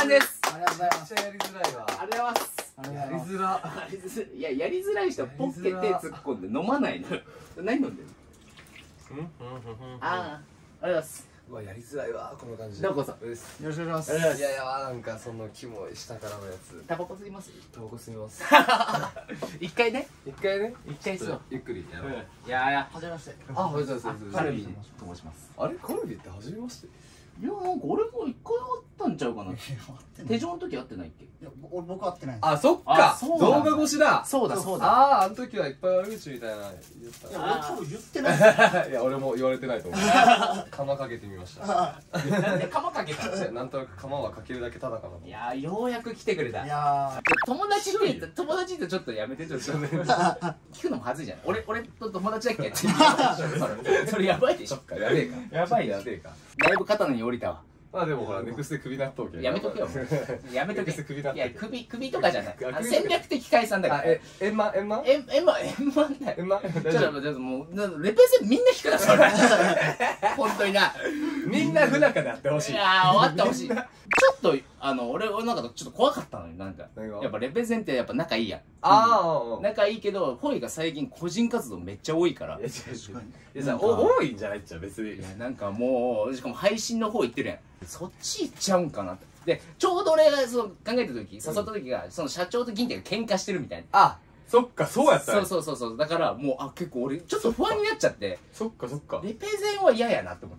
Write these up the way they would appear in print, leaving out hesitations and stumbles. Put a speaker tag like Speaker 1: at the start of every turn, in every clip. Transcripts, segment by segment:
Speaker 1: 感じです。
Speaker 2: ありがとうございます。
Speaker 3: めっちゃやりづらいわ。
Speaker 1: ありがとうございます。
Speaker 3: やりづら。
Speaker 1: いや、やりづらい人はポッケで突っ込んで飲まないのよ。何飲んでるの？ああ、ありがとうございます。
Speaker 3: うわ、やりづらいわ、この感じ。
Speaker 1: どうこそ。
Speaker 2: よろしくお願いします。
Speaker 3: いやいや、なんかそのキモい下からのやつ。
Speaker 1: タバコ吸います？
Speaker 3: タバコ吸います。
Speaker 1: 一回ね。
Speaker 3: 一回ね、
Speaker 1: 一回吸おう。
Speaker 3: ゆっくりやろう。
Speaker 1: いやいや、
Speaker 2: はじめまして。
Speaker 3: あ、はい、そうそう
Speaker 1: カルビと申します。
Speaker 3: あれ、カルビって初めまして？
Speaker 1: いや、なんか俺も一回会ったんちゃうかな。手錠の時会ってないっけ？
Speaker 2: いや、僕会ってない。
Speaker 3: あ、そっ
Speaker 1: あ
Speaker 3: か、
Speaker 1: そうなんだ
Speaker 3: 動画越しだ。
Speaker 1: そうだそうだ。
Speaker 3: ああ、あの時はいっぱい悪口みたいな言って
Speaker 2: いや、
Speaker 3: た。
Speaker 2: 俺多分言ってない。
Speaker 3: いや、俺も言われてないと思う。釜かけてみました。
Speaker 1: なんで釜かけたの？
Speaker 3: なんとなく釜はかけるだけただかなと。
Speaker 1: いやー、ようやく来てくれた。
Speaker 2: いや
Speaker 1: 友達って言った友達ってちょっとやめて、ちょっと聞くのも恥ずいじゃん。俺と友達だっけってそれやばいでしょ。
Speaker 3: やべえか。
Speaker 1: やばいや
Speaker 3: べえか。
Speaker 1: だいぶ肩のに降りたわ。
Speaker 3: まあでもほら、ネクステ首納豆系。
Speaker 1: やめとけよ。やめとけ。
Speaker 3: ネクステ首納豆。
Speaker 1: いや、首とかじゃない。戦略的解散だから。
Speaker 3: 円満円満
Speaker 1: 円満だよ。
Speaker 3: 円満
Speaker 1: ちょっと待って、もう、レペゼンみんな引くな、それ。本当にな。
Speaker 3: みんな不仲であってほしい。
Speaker 1: いやー、終わってほしい。ちょっと、俺なんかちょっと怖かったのよ、なんか。やっぱレペゼンってやっぱ仲いいやん。
Speaker 3: ああ。
Speaker 1: 仲いいけど、フォイが最近個人活動めっちゃ多いから。
Speaker 3: いやさ、多いんじゃないっちゃ別に。
Speaker 1: いや、なんかもう、しかも配信の方行ってるやん。そっち行っちゃうんかなって。で、ちょうど俺がその考えた時、誘った時が、その社長と銀手が喧嘩してるみたいな。
Speaker 3: あ、そっか、そうやった
Speaker 1: そうそう。だからもう、結構俺、ちょっと不安になっちゃって、
Speaker 3: そっかそっか。
Speaker 1: レペゼンは嫌やなって思って。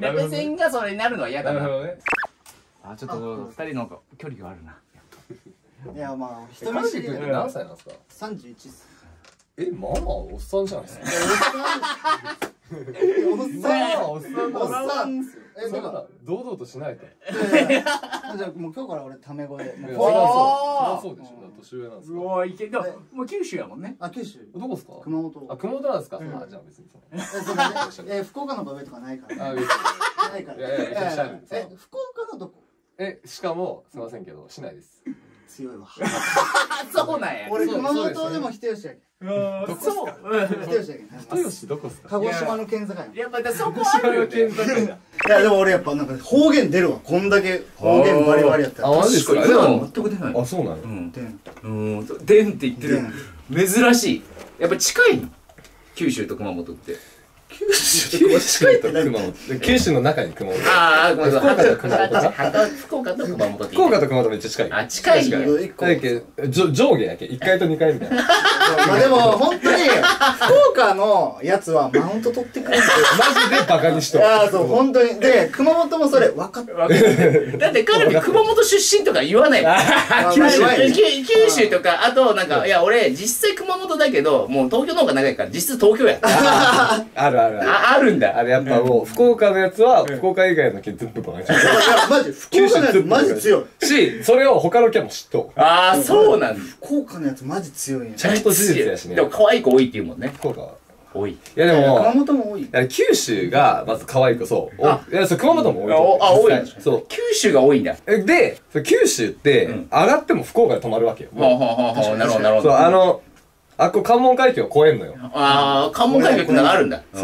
Speaker 1: レペゼンがそれになるのは嫌だな。
Speaker 3: なるほどね。
Speaker 1: あ、ちょっと二人の距離があるな。
Speaker 2: いや、まあ、人
Speaker 3: カ
Speaker 2: 見知り
Speaker 3: ルビ君って何歳なんですか
Speaker 2: 31っす。
Speaker 3: まあまあおっさんじゃないですか。
Speaker 2: おっさん。
Speaker 3: おっさん
Speaker 2: おっさんっすよ。
Speaker 3: そんな堂々としないと。
Speaker 2: じゃあもう今日から俺タメ語で。
Speaker 3: そりゃ
Speaker 1: おー
Speaker 3: そうでしょ。年上なんですか。
Speaker 1: ごいけど、もう九州やもんね。
Speaker 2: あ、九州。
Speaker 3: どこですか。
Speaker 2: 熊本。
Speaker 3: あ、熊本なんですか。あ、じゃあ別に
Speaker 2: 福岡の場合とかないから。
Speaker 3: あ、別に。
Speaker 2: ないから。
Speaker 3: いやいや一緒に
Speaker 2: 福岡のどこ？
Speaker 3: しかもすいませんけど市内です。
Speaker 2: 強いわ。
Speaker 1: あ、そうなんや。
Speaker 2: 俺熊本でも人吉やけん。
Speaker 1: そう。
Speaker 2: 人吉やけん。
Speaker 3: 人吉どこですか。
Speaker 2: 鹿児島の県境。
Speaker 1: やっぱそこあるよね。
Speaker 2: いやでも俺やっぱなんか方言出るわ。こんだけ方言バリバリやったら。
Speaker 3: あ、マジですか。
Speaker 1: 普段全く出ない。
Speaker 3: あ、そうなの。
Speaker 2: でん。
Speaker 1: でんって言ってる。珍しい。やっぱ近いの。九州と熊本って。
Speaker 3: 九州近いと熊本。九州の中に熊本。
Speaker 1: ああ、ごめんなさい。
Speaker 3: 福岡と熊本。
Speaker 1: 福岡と熊本。
Speaker 3: 福岡と熊本めっちゃ近い。
Speaker 1: あ、近いよ。
Speaker 3: 上下やけ。1階と2階みたいな。
Speaker 2: まあでも本当に福岡のやつはマウント取ってくるんですよ。
Speaker 3: マジでバカにしと。
Speaker 2: いやそう本当にで熊本もそれ分かった。
Speaker 1: だってカルビ熊本出身とか言わないもん。九州とかあとなんかいや俺実際熊本だけどもう東京の方が長いから実質東京や。
Speaker 3: あるある
Speaker 1: あるんだ。
Speaker 3: あれやっぱもう福岡のやつは福岡以外の県全部バカにしと。
Speaker 2: いやマジ福岡のやつマジ強い
Speaker 3: し、それを他の県も知っと。
Speaker 1: ああそうなんだ。
Speaker 2: 福岡のやつマジ強いんや。
Speaker 3: ちゃんと事実やしね。
Speaker 1: でも可愛い子多いって言うもんね。
Speaker 3: 福岡は。
Speaker 1: 多い。
Speaker 3: いやでも
Speaker 2: 熊本も多い。
Speaker 3: 九州がまず可愛い子そう。いやそう熊本も多い。
Speaker 1: あ多い。
Speaker 3: そう。
Speaker 1: 九州が多いんだ。
Speaker 3: で九州って上がっても福岡で泊まるわけよ。
Speaker 1: なるほどなるほど。
Speaker 3: そう関門海峡を越えんのよ。
Speaker 1: ああ、関門海峡ってのがあるんだ。
Speaker 3: そう。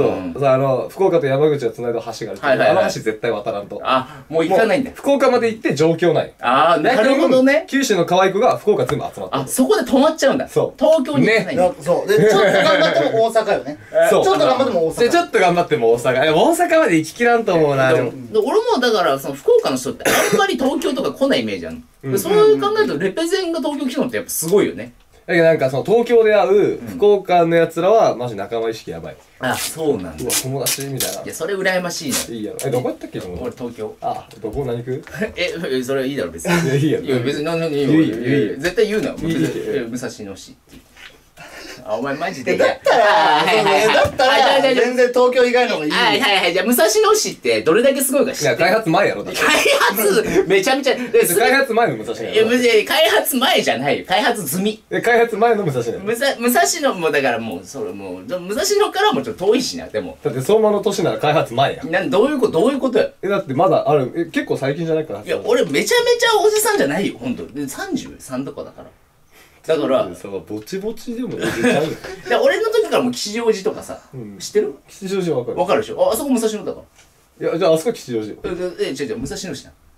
Speaker 3: 福岡と山口をつないだ橋があるけど、あの橋絶対渡らんと。
Speaker 1: あ、もう行かないんだ。
Speaker 3: 福岡まで行って上京ない。
Speaker 1: ああ、なるほどね。
Speaker 3: 九州の可愛い子が福岡全部集まった。
Speaker 1: あ、そこで止まっちゃうんだ。
Speaker 3: そう。
Speaker 1: 東京に行かないんだ。
Speaker 2: そう。で、ちょっと頑張っても大阪よね。
Speaker 3: そう。
Speaker 2: ちょっと頑張っても大阪。
Speaker 3: ちょっと頑張っても大阪。大阪まで行ききらんと思うな。
Speaker 1: 俺もだから、その福岡の人ってあんまり東京とか来ないイメージある。そう考えると、レペゼンが東京来たのってやっぱすごいよね。
Speaker 3: だけどなんかその東京で会う福岡の奴らはマジ仲間意識やばい。
Speaker 1: あ、そうなんだ。
Speaker 3: うわ、友達みたいな。
Speaker 1: いや、それ羨ましいの。
Speaker 3: いいやろ。どこやったっけ
Speaker 1: 俺東京。
Speaker 3: あ、どこ何区
Speaker 1: それはいいだろ、別に。
Speaker 3: いいやろ。
Speaker 1: いや、別に何いいよ。絶対言うなよ。武蔵野市って。あ、お前マジで。
Speaker 2: だったら、全然東京以外の方がいい。
Speaker 1: はい。じゃあ、武蔵野市ってどれだけすごいか知ってる？
Speaker 3: いや、開発前やろ、だって。
Speaker 1: 開発めちゃめちゃ。
Speaker 3: 開発前の武蔵野やろ。
Speaker 1: 開発前じゃないよ。開発済み。
Speaker 3: 開発前の武蔵野やろ。
Speaker 1: 武蔵野も、だからもう、それもう、武蔵野からもちょっと遠いしな、でも。
Speaker 3: だって相馬の年なら開発前や。
Speaker 1: どういうことよ。
Speaker 3: だってまだある、結構最近じゃないから。
Speaker 1: いや、俺めちゃめちゃおじさんじゃないよ、ほんと。で、33とかだから。だから、
Speaker 3: ぼちぼちでも出ちゃうよ。
Speaker 1: 俺の時からもう吉祥寺とかさ、知ってる？
Speaker 3: 吉祥寺わかる。
Speaker 1: わかるでしょ？あそこ武蔵野だか
Speaker 3: ら。いや、じゃああそこ吉祥寺。
Speaker 1: 違う、武蔵野市な。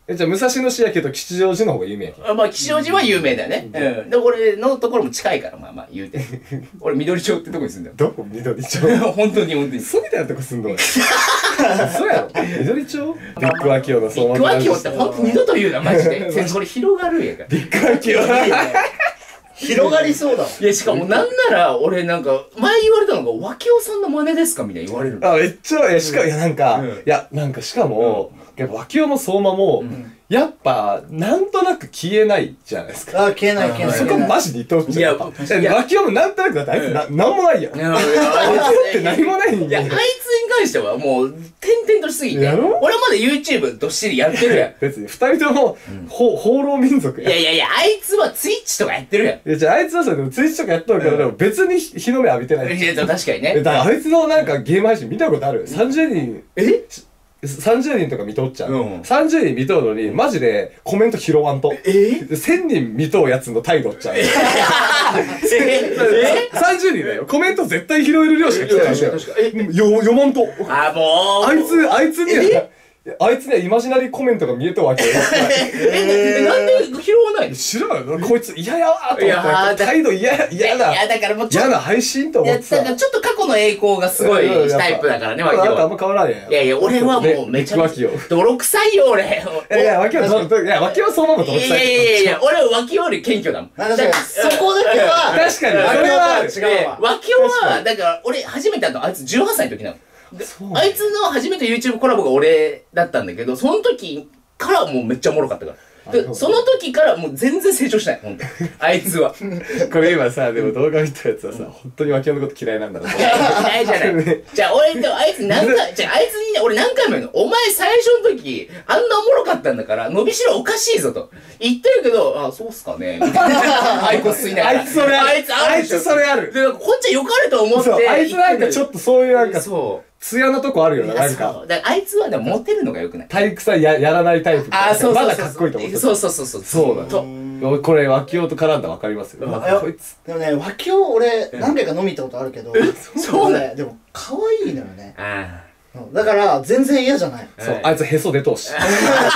Speaker 3: じゃあ武蔵野市やけど吉祥寺の方が有名やけど。
Speaker 1: まあ吉祥寺は有名だよね。うん。で、俺のところも近いから、まあまあ言うて。俺緑町ってとこに住んだよ。
Speaker 3: どこ緑町
Speaker 1: 本当に本当に。
Speaker 3: そうみたいなとこ住んどんや。そうやろ緑町ビッグアキオの
Speaker 1: ビッグアキオって本当二度と言うな、マジで。これ広がるやから。
Speaker 3: ビッグアキオ
Speaker 2: 広がりそうだもん。
Speaker 1: いや、しかもなんなら、俺なんか、前言われたのが、脇尾さんの真似ですかみたいに言われるの。
Speaker 3: あ、めっちゃ、いや、しかも、いや、なんか、いや、なんか、しかも、やっぱ、脇尾も相馬も、やっぱ、なんとなく消えないじゃないですか。
Speaker 2: あ、消えない消えない。
Speaker 3: そこマジで言ってほしい。いや、脇尾もなんとなくだって、あいつなんもないやん。脇尾って何もないん
Speaker 1: いや、あいつに関してはもう、転々としすぎて。
Speaker 3: やろ
Speaker 1: 俺まだ YouTube どっしりやってるやん。
Speaker 3: 別に、二人とも、放浪民族や。
Speaker 1: いや、あいつは Twitch とかやってるやん。
Speaker 3: いや、じゃあ、あいつはさ、でもツイッチとかやっとるけど、でも別に日の目浴びてない。
Speaker 1: いや、確かにね。
Speaker 3: だから、あいつのなんかゲーム配信見たことある ?30 人。30人とか見とっちゃう。30人見とるのに、マジでコメント拾わんと。1000人見とうやつの態度っちゃう。30人だよ。コメント絶対拾える量しか来てないんだよ。読まんと。
Speaker 1: あ、もう。
Speaker 3: あいつにはイマジナリーコメントが見えたわけよ。
Speaker 1: なんで拾わないの？
Speaker 3: 知らんよ。こいつ嫌やわーと思って。態度嫌だ。
Speaker 1: いや、だからもう
Speaker 3: 嫌な配信と思ってさ。
Speaker 1: だからちょっと過去の栄光がすごいタイプだからね、脇尾。
Speaker 3: なんかあんま変わらんやん。
Speaker 1: いや、俺はもうめちゃくちゃ泥臭いよ、俺。
Speaker 3: いや、脇尾はそのまま泥臭い。
Speaker 1: いや、俺は脇尾より謙虚だもん。
Speaker 2: 確かに、そこだけは、
Speaker 3: 確かに、それは
Speaker 2: 違うわ。
Speaker 1: 脇尾は、だから俺初めて会ったのあいつ18歳の時なの。あいつの初めて YouTube コラボが俺だったんだけど、その時からもうめっちゃおもろかったから。で、その時からもう全然成長しない、ほんと。あいつは。
Speaker 3: これ今さ、でも動画見たやつはさ、本当に脇尾のこと嫌いなんだろう。
Speaker 1: 嫌いじゃない。じゃあ俺、でもあいつあいつにね、俺何回も言うの。お前最初の時、あんなおもろかったんだから、伸びしろおかしいぞと。言ってるけど、あ、そうっすかね。みたいな。アイコス吸いながら。
Speaker 3: あいつそれある。あいつそれある。
Speaker 1: で、こっちは良かれと思って。
Speaker 3: あいつなんかちょっとそういうなんか、
Speaker 1: そう。
Speaker 3: 艶なとこあるよな、なんか。
Speaker 1: だからあいつはでもモテるのが良くない。
Speaker 3: 体育祭やらないタイプ。
Speaker 1: あ、そう
Speaker 3: まだかっこいいと思って。
Speaker 1: そう。
Speaker 3: そうだ。これ、脇尾と絡んだらわかりますよ。こいつ。
Speaker 2: でもね、脇尾、俺、何回か飲み行ったことあるけど、
Speaker 1: そうね。
Speaker 2: でも、可愛いのよね。
Speaker 1: ああ。
Speaker 2: だから、全然嫌じゃない。
Speaker 3: そう、あいつへそ出とうし。
Speaker 1: あ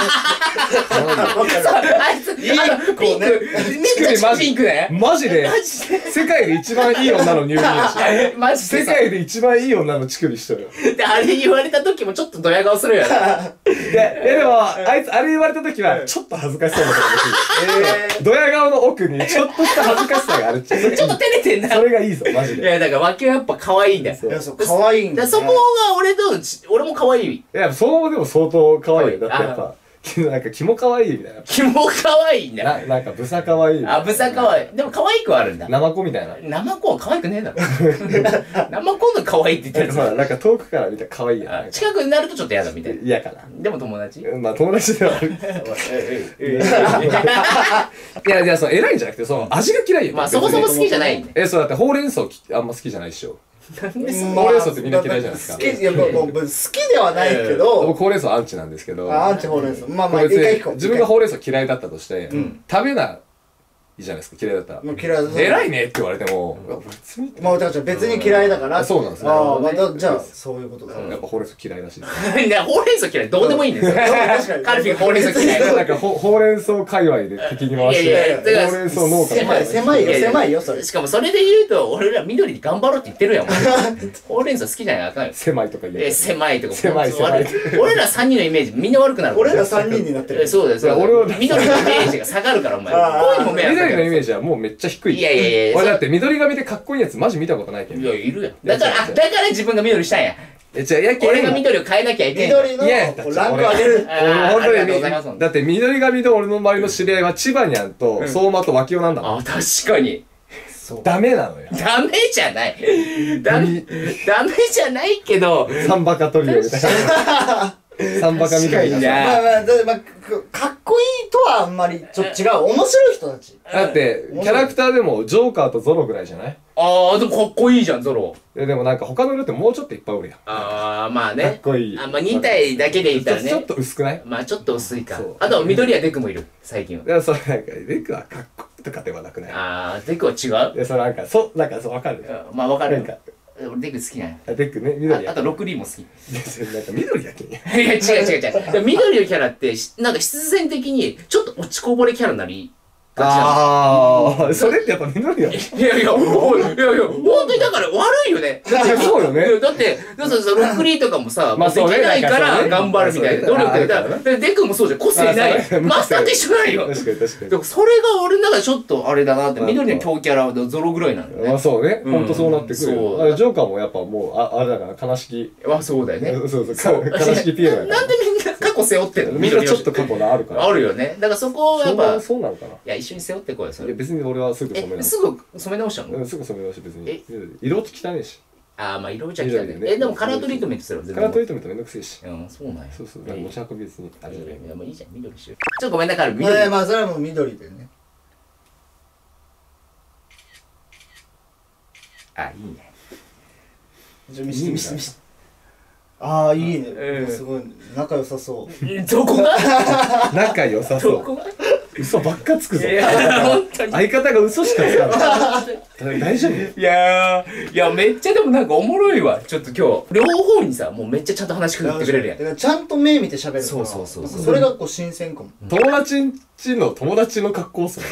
Speaker 1: いつ、ピンク、めっちゃピンクね。
Speaker 3: マジで、世界で一番いい女の入院やし。
Speaker 1: マジで。
Speaker 3: 世界で一番いい女の乳首しとるよ。
Speaker 1: で、あれ言われた時もちょっとドヤ顔するよね。
Speaker 3: でも、あいつ、あれ言われた時は、ちょっと恥ずかしそうな顔できる。ドヤ顔の奥に、ちょっとした恥ずかしさがあるっちゃう。
Speaker 1: ちょっと照れてんな。
Speaker 3: それがいいぞ、マジで。
Speaker 1: いや、だから脇はやっぱ可愛いんだよ。
Speaker 2: いや、そう、可愛いんだ。
Speaker 1: そこが俺も可愛い。
Speaker 3: いや、そうでも相当可愛いよ。だってやっぱ、なんか、キモ可愛いみたいな。
Speaker 1: キモ可愛いんだよ。
Speaker 3: なんか、ブサ可愛い。
Speaker 1: あ、ブサ可愛い。でも可愛くはあるんだ。
Speaker 3: ナマコみたいな。
Speaker 1: ナマコは可愛くねえだろ。ナマコの可愛いって言ってる
Speaker 3: まあ、なんか遠くから見たら可愛いやん。
Speaker 1: 近くになるとちょっと嫌だみたいな。
Speaker 3: 嫌かな。
Speaker 1: でも友達
Speaker 3: まあ、友達ではある。いや、じゃあ、偉いんじゃなくて、味が嫌いよ。
Speaker 1: まあ、そもそも好きじゃないんで。
Speaker 3: そうだって、ほうれん草あんま好きじゃないでしょ。
Speaker 1: なんでそ
Speaker 3: ほうれん草ってみんな嫌いじゃないですか。
Speaker 2: 好きではないけど、
Speaker 3: 僕ほうれん草アンチなんですけど。
Speaker 2: アンチほうれん草。まあ、一回聞こう。
Speaker 3: 自分がほうれん草嫌いだったとして、食べないいじゃないですか、嫌いだったら。
Speaker 2: もう嫌いだ。
Speaker 3: 偉いねって言われても、
Speaker 2: 別に。まあ、だから別に嫌いだから。
Speaker 3: そうなんですね。
Speaker 2: ああ、また、じゃあ、そういうことだ。
Speaker 3: やっぱほうれん草嫌いらしいです。
Speaker 1: ほうれん草嫌い。どうでもいいんですよ。カルフィほうれん草嫌い。
Speaker 3: なんかほうれん草界隈で敵に回して、ほうれん草農家
Speaker 2: 狭いよ、それ。
Speaker 1: しかもそれで言うと、俺ら緑に頑張ろうって言ってるやん。ほうれん草好きじゃないあかんよ。
Speaker 3: 狭いとか言う。
Speaker 1: 狭いとか。
Speaker 3: 狭い。
Speaker 1: 俺ら3人のイメージみんな悪くなる。
Speaker 2: 俺ら3人になってる。
Speaker 1: そうです。
Speaker 3: 俺は
Speaker 1: 緑のイメージが下がるから、お前。こういうのも迷惑。
Speaker 3: 緑のイメージはもうめっちゃ低い。
Speaker 1: いや。
Speaker 3: 俺だって緑髪でかっこいいやつマジ見たことないけど。
Speaker 1: いや、いるやん。だから自分が緑したんや。俺が緑を変えなきゃいけない。
Speaker 2: 緑のランク上げる。
Speaker 3: 本当に。だって緑髪で俺の周りの知り合いは千葉にゃんと相馬と脇尾なんだもん。
Speaker 1: あ、確かに。
Speaker 3: ダメなのよ。
Speaker 1: ダメじゃない。ダメじゃないけど。
Speaker 3: サンバカトリオみたいな。サンバカみたいな。
Speaker 2: まあ、かっこいいとはあんまりちょっと違う。面白い人たち。
Speaker 3: だって、キャラクターでもジョーカーとゾロぐらいじゃない？
Speaker 1: ああ、でもかっこいいじゃん、ゾロ。
Speaker 3: でもなんか他の色ってもうちょっといっぱいおるやん。
Speaker 1: ああ、まあね。
Speaker 3: かっこいい。
Speaker 1: まあ2体だけで言ったらね。
Speaker 3: ちょっと薄くない？
Speaker 1: まあちょっと薄いか。あと緑谷デクもいる、最近は。
Speaker 3: いや、それなんか、デクはかっこいいとかではなくない？
Speaker 1: ああ、デクは違う？
Speaker 3: いや、それなんか、わかる。
Speaker 1: まあわかる。 俺デク好きなの。
Speaker 3: デックね、緑や。
Speaker 1: あとロックリーも好き。
Speaker 3: なんか緑やけんや。
Speaker 1: いや、違う違う違う。緑のキャラって、なんか必然的に、ちょっと落ちこぼれキャラになりがちなの。
Speaker 3: ああ、それってやっぱ緑やろ。
Speaker 1: いやいや、おい、いやいや、本当にだから悪いよね。
Speaker 3: そうよね。
Speaker 1: だって、ロックリーとかもさ、
Speaker 3: まあ
Speaker 1: できないから頑張るみたいな。努力で。だからデクもそうじゃん。個性ない。マスターと一緒ないよ。
Speaker 3: 確かに確かに。
Speaker 1: でもそれが俺の中でちょっとあれだなって。緑の強キャラはゾロぐらいなのよね。
Speaker 3: まあそうね。ほんとそうなってくるよ。
Speaker 1: そう
Speaker 3: ジョーカーもやっぱもう、あれだから悲しき。
Speaker 1: そうだよね。
Speaker 3: そうそう、悲しきピエロやから。
Speaker 1: なんでみんな過去背負ってんの？
Speaker 3: みんなちょっと過去があるから。
Speaker 1: あるよね。だからそこをやっぱ、
Speaker 3: そうなのかな。い
Speaker 1: や、一緒に背負ってこいよ、それ。
Speaker 3: や別に俺はすぐ染め直し。
Speaker 1: すぐ染め直したの？
Speaker 3: すぐ染め直し別に。色落ち汚いし。
Speaker 1: ああ、まあ色じゃ汚いね。でもカラートリートメントすれば全然。
Speaker 3: カラートリートメントめんどくせえし。
Speaker 1: うん、そうなんや。
Speaker 3: そうそう。持ち運び別に。あれじゃない。
Speaker 1: いや、もういいじゃん、緑しよう。ちょっとごめんなさい、緑。
Speaker 2: まあそれはもう緑でね。
Speaker 1: あ、いいね。
Speaker 2: 見せて。ああ、いいね。すごい、仲良さそう。
Speaker 1: どこが
Speaker 3: 仲良さそう。
Speaker 1: どこが
Speaker 3: 嘘ばっかつくぞ。
Speaker 1: いや、本当に。
Speaker 3: 相方が嘘しかつかない。大丈夫？
Speaker 1: いやめっちゃでもなんかおもろいわ。ちょっと今日、両方にさ、もうめっちゃちゃんと話しかけてくれるやん。
Speaker 2: だからちゃんと目見て喋るから。
Speaker 1: そう。
Speaker 2: それがこう新鮮かも。
Speaker 3: 友達んちの友達の格好っすよね。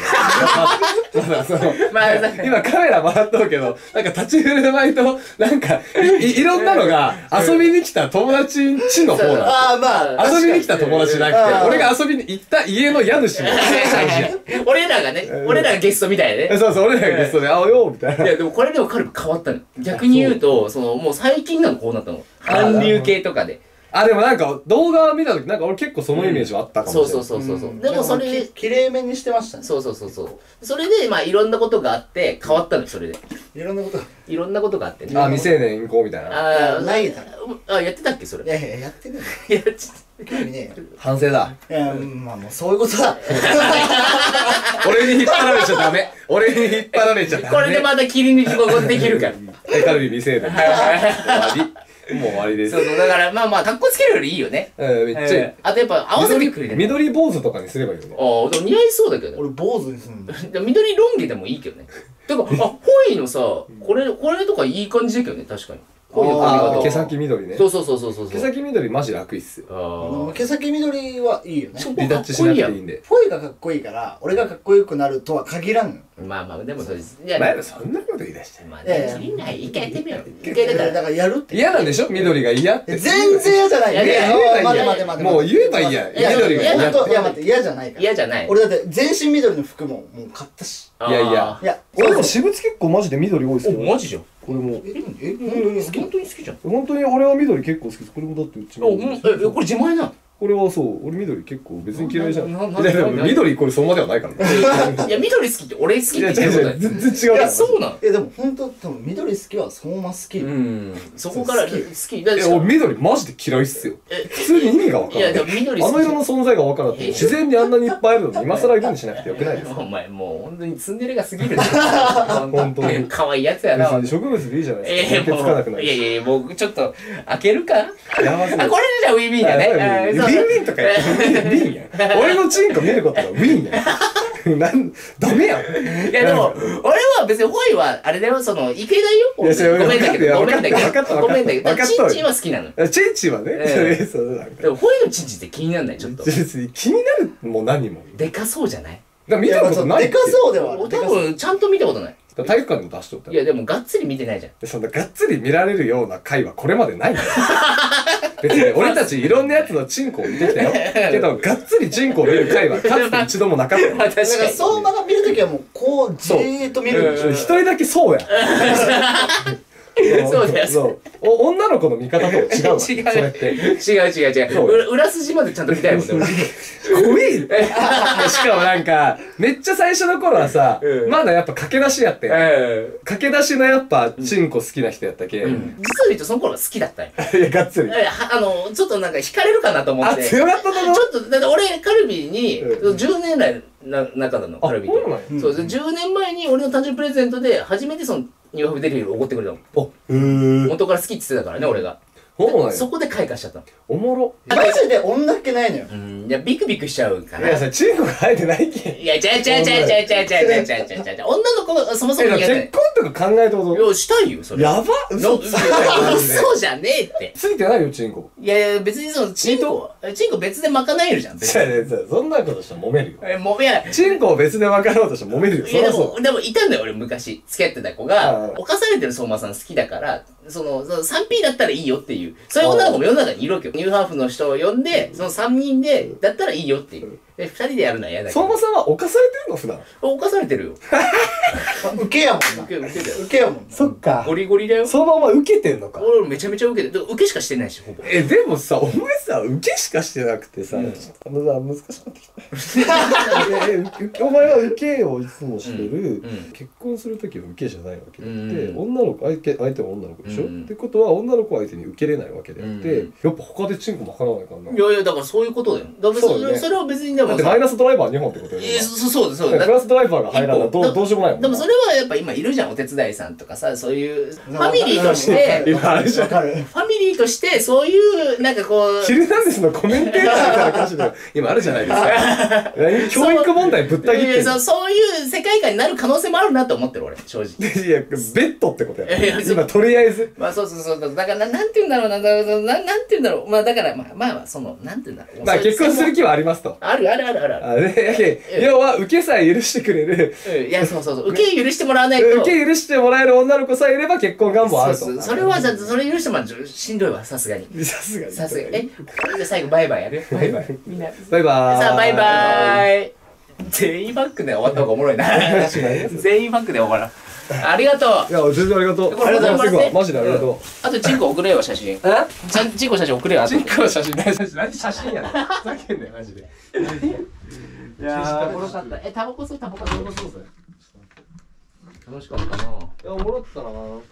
Speaker 1: まあ、
Speaker 3: 今カメラ回っとるけど、なんか立ち振る舞いと、なんか、いろんなのが遊びに来た友達んちの方なの。
Speaker 2: ああ、まあ。
Speaker 3: 遊びに来た友達じゃなくて、俺が遊びに行った家の家主の
Speaker 1: 俺らがね、俺らがゲストみたいでね。
Speaker 3: そう、俺らがゲストで会おうよ、みたいな。
Speaker 1: いや、でもこれでも彼変わったの。逆に言うと、もう最近なのこうなったの。韓流系とかで。
Speaker 3: あ、でもなんか動画見た時なんか俺結構そのイメージはあったかもしれない。
Speaker 1: そう。でもそれ、
Speaker 2: 綺麗めにしてましたね。
Speaker 1: そう。それで、まあいろんなことがあって変わったのよ、それで。
Speaker 2: いろんなことが。
Speaker 1: いろんなことがあってね。
Speaker 3: あ、未成年行こうみたいな。
Speaker 2: ないだろ。
Speaker 1: やってたっけ、それ。
Speaker 2: いや、やってね
Speaker 1: いや、
Speaker 2: 興味ね
Speaker 3: 反省だ。
Speaker 2: えよ。まあもうそういうことだ。
Speaker 3: 俺に引っ張られちゃダメ。俺に引っ張られちゃダメ。
Speaker 1: これでまた切り抜きこできるから。
Speaker 3: カルビ未成年。終わり。もう終わりです。
Speaker 1: そう、だからまあ、格好つけるよりいいよね。
Speaker 3: めっちゃ。
Speaker 1: あとやっぱ合わせてくれる。
Speaker 3: 緑坊主とかにすればいいよね。
Speaker 1: ああ、でも似合いそうだけどね。
Speaker 2: 俺坊主にすんの。
Speaker 1: 緑ロン毛でもいいけどね。てか、ホイのさ、これとかいい感じだけどね、確かに。ホイの髪型。
Speaker 3: 毛先緑ね。
Speaker 1: そう。毛
Speaker 3: 先緑マジ楽いっす
Speaker 1: よ。
Speaker 2: 毛先緑はいいよね。
Speaker 3: 離脱しなくていいんで。
Speaker 2: フォイがかっこいいから、俺がかっこよくなるとは限らんの。
Speaker 1: まあ、でもそうです。
Speaker 3: いや、そんなこと言い出して。
Speaker 1: まあ、切りない。一回やってみよう。一
Speaker 2: 回だからやるって。
Speaker 3: 嫌なんでしょ緑が嫌って。
Speaker 2: 全然嫌じゃない。待て。
Speaker 3: もう言えばいいや。緑が嫌って。
Speaker 2: いや待って、嫌じゃないから。
Speaker 1: 嫌じゃない。
Speaker 2: 俺だって全身緑の服もう買ったし。
Speaker 3: いや。
Speaker 2: 俺も
Speaker 3: 私物結構マジで緑多いっすよ。
Speaker 1: マジじゃん。
Speaker 3: これも。
Speaker 1: 本当に好きじゃん。
Speaker 3: 本当に俺は緑結構好きです。これもだってうちも。
Speaker 1: これ自前なの？
Speaker 3: これはそう、俺緑結構別に嫌いじゃん。いやでも緑これそのまではないからね。
Speaker 1: いや緑好きって俺好きって言ってることない。
Speaker 3: 全然違う。
Speaker 1: いやそうなの。
Speaker 2: いやでも本当多分緑好きはそのまま好き。
Speaker 1: そこから好き。
Speaker 3: 俺緑マジで嫌いっすよ。普通に意味がわからない。
Speaker 1: いやでも緑
Speaker 3: あの色の存在がわからない。自然にあんなにいっぱいあるのに今更色にしなくてよくないですか？
Speaker 1: お前もう本当にツンデレが過ぎる。
Speaker 3: 本当に。
Speaker 1: 可愛いやつやな。
Speaker 3: 植物でいいじゃないですか。つかなくない。
Speaker 1: いや僕ちょっと開けるか？
Speaker 3: やばすぎる。
Speaker 1: これでじゃあウィンウィンだね。
Speaker 3: ウィンウィンとかやってウィンやん。俺のチンコ見ることがウィンやん。ダメやん。
Speaker 1: いやでも、俺は別にホイは、あれだよ、池田よ。ごめんだけど、ごめんだけど、チンチンは好きなの。
Speaker 3: チンチンはね。
Speaker 1: でもホイのチンチンって気にならない、ちょっと。
Speaker 3: 気になるも何も。
Speaker 1: でかそうじゃない？
Speaker 3: 見たことない。
Speaker 2: でかそうでは。
Speaker 1: 多分、ちゃんと見たことない。
Speaker 3: 体育館でも出しとった。
Speaker 1: いやでもがっつり見てないじゃん。
Speaker 3: そんながっつり見られるような回はこれまでないんだよ。別に俺たちいろんなやつのチンコを見てきたよ。けどがっつりチンコを見る回はかつて一度もなかったよ。
Speaker 1: 確かに。
Speaker 2: 相馬が見るときはもうこうじーっと見るんでしょ。
Speaker 3: 一人だけそうや。
Speaker 1: そうだよ。
Speaker 3: そう。女の子の見方と違うわ。それって。
Speaker 1: 違う。裏筋までちゃんと見たいもんね。
Speaker 3: 怖い。しかもなんか、めっちゃ最初の頃はさ、まだやっぱ駆け出しやって。駆け出しのやっぱ、チンコ好きな人やったけ。
Speaker 1: 実は言うとその頃は好きだったよ。
Speaker 3: いや、がっつり。
Speaker 1: ちょっとなんか惹かれるかなと思って。
Speaker 3: あ、強かったの？
Speaker 1: ちょっと、だって俺、カルビに、10年来仲なの、カルビと。そう、10年前に俺の誕生日プレゼントで、初めてその、ニューハーフデリをおごってくれたの。元から好きって言ってたからね、俺が。そこで開花しちゃったの。
Speaker 3: おもろ。
Speaker 2: マジで女っ気ないのよ。
Speaker 1: いや、ビクビクしちゃうから。
Speaker 3: いや、チンコが生えてないけん。
Speaker 1: いや、違う。女の子がそもそも苦手。
Speaker 3: 結婚ってとか考えたこと
Speaker 1: いや、したいよ、それ。
Speaker 3: やば嘘ついてないマジで
Speaker 1: 嘘じゃねえって。
Speaker 3: ついてないよ、チンコ。
Speaker 1: いやいや、別にその、チンコ別で賄えるじゃん、別に。
Speaker 3: そんなことしたら揉めるよ。
Speaker 1: いや、
Speaker 3: チンコを別で分かろうとしたら揉めるよ。
Speaker 1: いやでもいたんだよ、俺昔。付き合ってた子が、犯されてる相馬さん好きだから、3P だったらいいよっていう。そういう女の子も世の中にいるわけよ。ニューハーフの人を呼んで、その3人で、だったらいいよっていう。で、2人でやるのは嫌だけど。
Speaker 3: 相馬さんは犯されてるの普段。
Speaker 1: 犯されてるよ。
Speaker 2: 受けやもんな。
Speaker 1: 受けだよ。
Speaker 2: 受けやもんな。
Speaker 3: そっか。
Speaker 1: ゴリゴリだよ。
Speaker 3: そのまま受けてんのか。
Speaker 1: 俺めちゃめちゃ受けてる。受けしかしてないし、ほぼ。
Speaker 3: でもさ、お前さ、受けしかしてなくてさ、難しくなってきた。お前は受けをいつもしてる。結婚するときは受けじゃないわけであって、女の子、相手は女の子でしょってことは、女の子相手に受けれないわけであって、やっぱ他でチンコまかなないかんな。
Speaker 1: いやいや、だからそういうことだよ。だからそれは別にでも。
Speaker 3: だってマイナスドライバー2本ってことよね。
Speaker 1: そう。
Speaker 3: プラスドライバーが入らないとどうしようもないもん。
Speaker 1: でもそれはやっぱ今いるじゃん、お手伝いさんとかさ、そういうファミリーとして、ファミリーとしてそういうなんかこう、
Speaker 3: ヒルナンデスのコメンテーターみたいな感じで今あるじゃないですか。教育問題ぶった切ってる。
Speaker 1: そういう世界観になる可能性もあるなと思ってる俺、正直。
Speaker 3: いや、ベッドってことや。今とりあえず。
Speaker 1: まあそう。だからなんて言うんだろうな、なんて言うんだろう。まあだからまあなんて言うんだろう。
Speaker 3: まあ結婚する気はありますと。
Speaker 1: ある。
Speaker 3: 要は受けさえ許してくれる。
Speaker 1: いや、そう。受け許してもらわないと。
Speaker 3: 受け許してもらえる女の子さえいれば結婚願望あると。
Speaker 1: それはそれ許してもらうしんどいわ、さすがに。
Speaker 3: さすがに。
Speaker 1: じゃあ最後バイバイやる？バイバイ。みんな。
Speaker 3: バイバーイ。
Speaker 1: さあ、バイバイ。全員バックで終わった方がおもろいな。全員バックで終わらん。ありがとう。
Speaker 3: いや、全然ありがとう。
Speaker 1: ありがとうございます。
Speaker 3: マジでありがとう。
Speaker 1: あと、チンコ送れよ、写真。チンコ写真送れよ、
Speaker 3: チンコの写真、何写真やねん。ふざけんなよ、マジで。
Speaker 1: いやー、おもろかった。タバコ吸うぜ。楽しかったな。
Speaker 3: いや、おもろかったな。